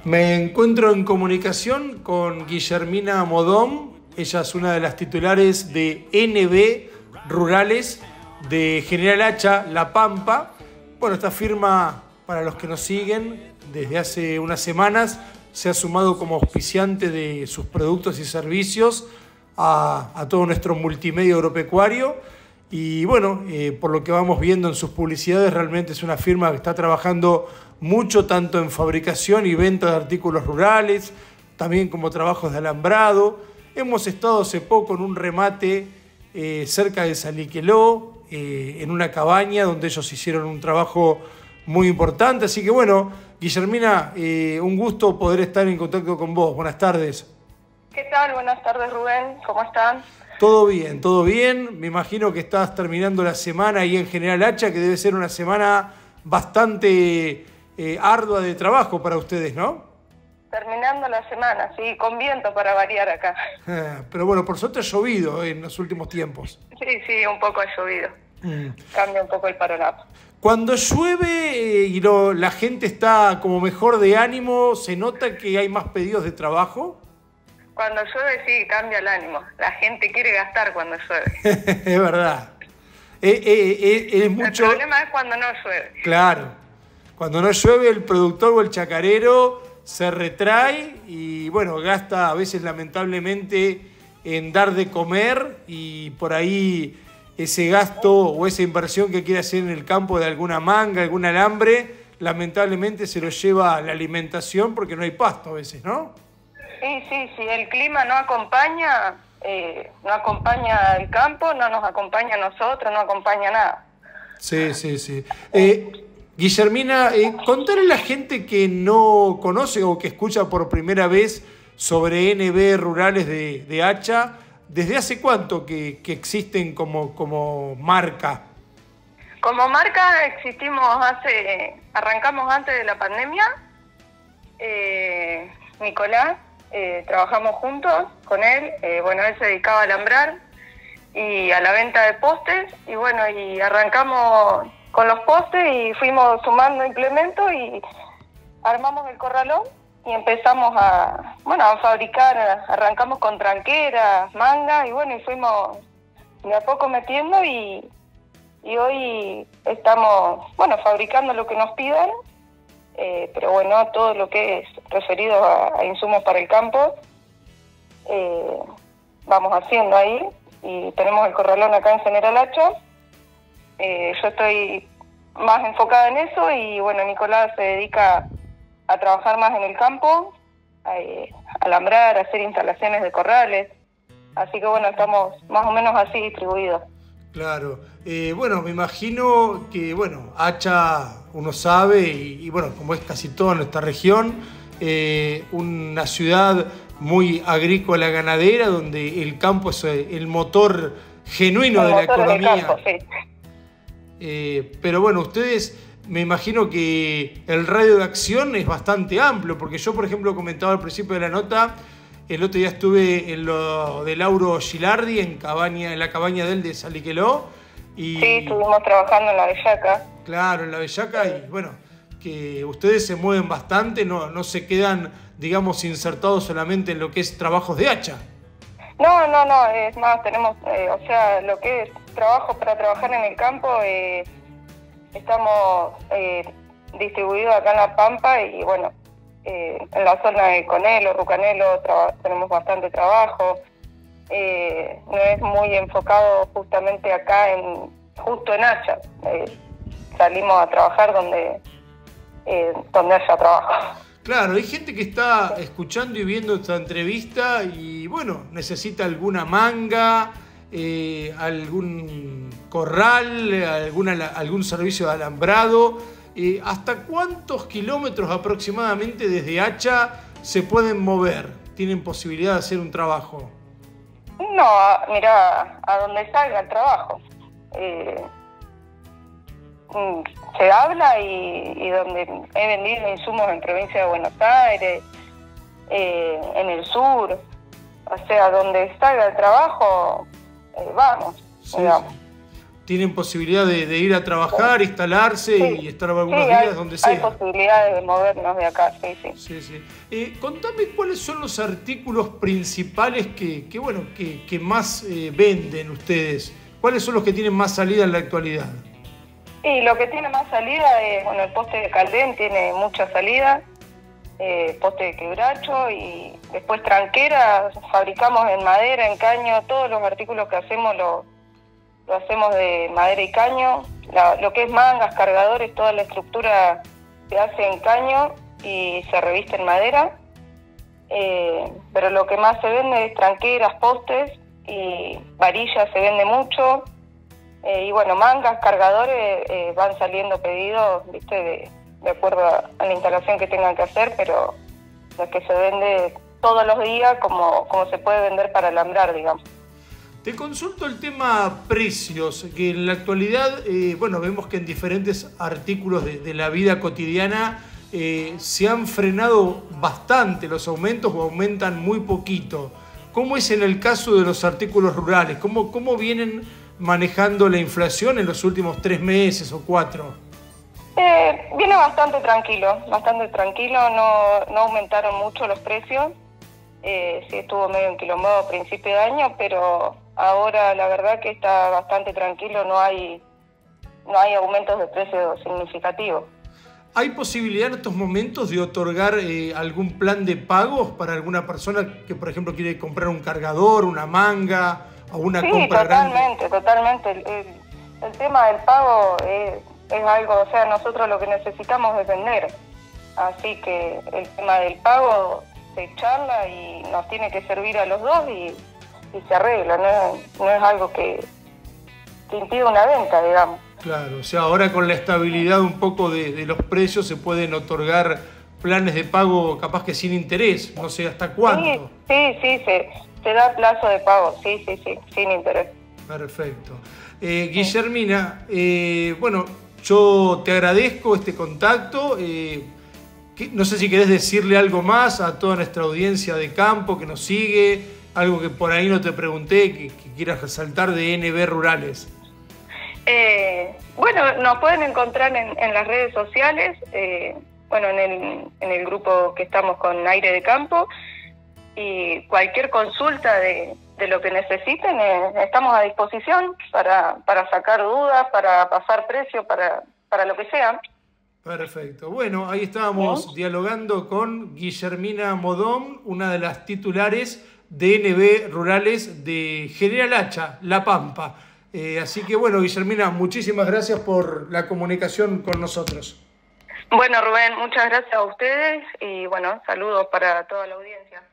Me encuentro en comunicación con Guillermina Modón. Ella es una de las titulares de NB Rurales de General Hacha, La Pampa. Bueno, esta firma, para los que nos siguen, desde hace unas semanas se ha sumado como auspiciante de sus productos y servicios a todo nuestro multimedia agropecuario. Y bueno, por lo que vamos viendo en sus publicidades, realmente es una firma que está trabajando mucho, tanto en fabricación y venta de artículos rurales, también como trabajos de alambrado. Hemos estado hace poco en un remate cerca de Saliqueló, en una cabaña donde ellos hicieron un trabajo muy importante. Así que bueno, Guillermina, un gusto poder estar en contacto con vos. Buenas tardes. ¿Qué tal? Buenas tardes, Rubén. ¿Cómo están? Todo bien, todo bien. Me imagino que estás terminando la semana ahí en General Hacha, que debe ser una semana bastante ardua de trabajo para ustedes, ¿no? Terminando la semana, sí, con viento para variar acá. Pero bueno, por suerte ha llovido en los últimos tiempos. Sí, un poco ha llovido. Cambia un poco el panorama. Cuando llueve y la gente está como mejor de ánimo, ¿se nota que hay más pedidos de trabajo? Cuando llueve sí, cambia el ánimo. La gente quiere gastar cuando llueve. Es verdad. Es mucho... El problema es cuando no llueve. Claro. Cuando no llueve, el productor o el chacarero se retrae y bueno, gasta a veces lamentablemente en dar de comer, y por ahí ese gasto o esa inversión que quiere hacer en el campo de alguna manga, algún alambre, lamentablemente se lo lleva a la alimentación porque no hay pasto a veces, ¿no? Sí, el clima no acompaña el campo, no nos acompaña a nosotros, no acompaña nada. Sí. Guillermina, contale a la gente que no conoce o que escucha por primera vez sobre NB Rurales de Hacha, ¿desde hace cuánto que existen como marca? Como marca arrancamos antes de la pandemia. Nicolás, trabajamos juntos con él. Él se dedicaba a alambrar y a la venta de postes, y arrancamos con los postes y fuimos sumando implementos y armamos el corralón y empezamos a fabricar. Arrancamos con tranqueras, mangas y fuimos de a poco metiendo y hoy estamos fabricando lo que nos pidan, pero todo lo que es referido a insumos para el campo vamos haciendo ahí, y tenemos el corralón acá en General Hacha. Yo estoy más enfocada en eso y Nicolás se dedica a trabajar más en el campo, a alambrar, a hacer instalaciones de corrales, así que estamos más o menos así distribuidos. Claro, me imagino que Hacha, uno sabe, y como es casi toda nuestra región, una ciudad muy agrícola ganadera, donde el campo es el motor genuino de la economía. Campo, sí. Pero ustedes, me imagino que el radio de acción es bastante amplio, porque yo, por ejemplo, comentaba al principio de la nota, el otro día estuve en lo de Lauro Gilardi, en la cabaña de él de Saliqueló. Sí, estuvimos trabajando en la Bellaca. Claro, en la Bellaca, y que ustedes se mueven bastante, no se quedan, digamos, insertados solamente en lo que es trabajos de hacha. No, es más, tenemos, lo que es trabajo para trabajar en el campo, estamos distribuidos acá en La Pampa y en la zona de Conelo, Rucanelo, tenemos bastante trabajo. No es muy enfocado justamente acá, justo en Hacha. Salimos a trabajar donde haya trabajo. Claro, hay gente que está escuchando y viendo esta entrevista y necesita alguna manga, algún corral, algún servicio de alambrado. ¿Hasta cuántos kilómetros aproximadamente desde Hacha se pueden mover? ¿Tienen posibilidad de hacer un trabajo? No, mira, a donde salga el trabajo. Se habla y donde he vendido insumos en provincia de Buenos Aires, en el sur, donde salga el trabajo, vamos, sí, digamos. Sí. tienen posibilidad de ir a trabajar, instalarse y estar algunos días donde sea. Hay posibilidades de movernos de acá, sí. Contame cuáles son los artículos principales que más venden ustedes. ¿Cuáles son los que tienen más salida en la actualidad? Y lo que tiene más salida es, el poste de Caldén tiene mucha salida, poste de quebracho y después tranqueras, fabricamos en madera, en caño, todos los artículos que hacemos lo hacemos de madera y caño, lo que es mangas, cargadores, toda la estructura se hace en caño y se reviste en madera, pero lo que más se vende es tranqueras, postes y varillas se vende mucho, y mangas, cargadores, van saliendo pedidos, ¿viste? De acuerdo a la instalación que tengan que hacer, pero lo que se vende todos los días como se puede vender para alambrar, digamos. Te consulto el tema precios, que en la actualidad, vemos que en diferentes artículos de la vida cotidiana se han frenado bastante los aumentos o aumentan muy poquito. ¿Cómo es en el caso de los artículos rurales? ¿Cómo vienen manejando la inflación en los últimos 3 meses o 4? Viene bastante tranquilo, no aumentaron mucho los precios. Sí estuvo medio enquilombado a principio de año, pero ahora la verdad que está bastante tranquilo, no hay aumentos de precios significativos. ¿Hay posibilidad en estos momentos de otorgar algún plan de pagos para alguna persona que, por ejemplo, quiere comprar un cargador, una manga o una compra grande? Sí, totalmente. El tema del pago es algo, nosotros lo que necesitamos es vender. Así que el tema del pago se charla y nos tiene que servir a los dos y se arregla, no es algo que impide una venta, digamos. Claro, ahora con la estabilidad un poco de los precios se pueden otorgar planes de pago capaz que sin interés, no sé hasta cuánto. Sí, se da plazo de pago, sí, sin interés. Perfecto. Guillermina, yo te agradezco este contacto. No sé si querés decirle algo más a toda nuestra audiencia de campo que nos sigue, algo que por ahí no te pregunté, que quieras resaltar de NB Rurales. Nos pueden encontrar en las redes sociales, en el grupo que estamos con Aire de Campo, y cualquier consulta de lo que necesiten, estamos a disposición para sacar dudas, para pasar precio, para lo que sea. Perfecto. Bueno, ahí estábamos dialogando con Guillermina Modón, una de las titulares de NB Rurales de General Hacha, La Pampa. Así que Guillermina, muchísimas gracias por la comunicación con nosotros. Bueno, Rubén, muchas gracias a ustedes y saludos para toda la audiencia.